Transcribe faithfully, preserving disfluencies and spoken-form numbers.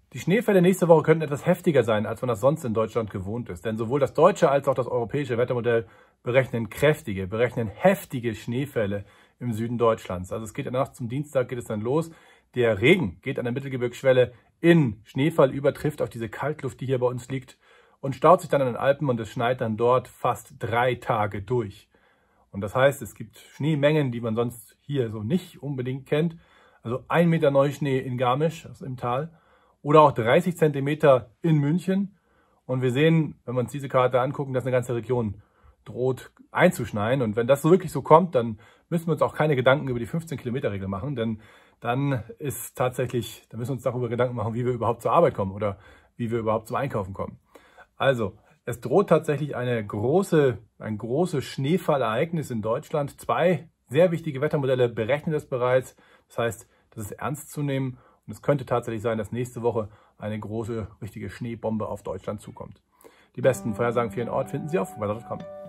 Die Schneefälle nächste Woche könnten etwas heftiger sein, als man das sonst in Deutschland gewohnt ist. Denn sowohl das deutsche als auch das europäische Wettermodell berechnen kräftige, berechnen heftige Schneefälle im Süden Deutschlands. Also es geht in der Nacht zum Dienstag geht es dann los. Der Regen geht an der Mittelgebirgsschwelle in Schneefall über, trifft auf diese Kaltluft, die hier bei uns liegt und staut sich dann an den Alpen und es schneit dann dort fast drei Tage durch. Und das heißt, es gibt Schneemengen, die man sonst hier so nicht unbedingt kennt. Also ein Meter Neuschnee in Garmisch, also im Tal. Oder auch dreißig Zentimeter in München. Und wir sehen, wenn wir uns diese Karte angucken, dass eine ganze Region droht einzuschneien. Und wenn das so wirklich so kommt, dann müssen wir uns auch keine Gedanken über die fünfzehn Kilometer Regel machen. Denn dann ist tatsächlich, dann müssen wir uns darüber Gedanken machen, wie wir überhaupt zur Arbeit kommen oder wie wir überhaupt zum Einkaufen kommen. Also, es droht tatsächlich eine große, ein großes Schneefallereignis in Deutschland. Zwei sehr wichtige Wettermodelle berechnen das bereits. Das heißt, das ist ernst zu nehmen. Und es könnte tatsächlich sein, dass nächste Woche eine große, richtige Schneebombe auf Deutschland zukommt. Die besten Vorhersagen für Ihren Ort finden Sie auf wetter punkt com.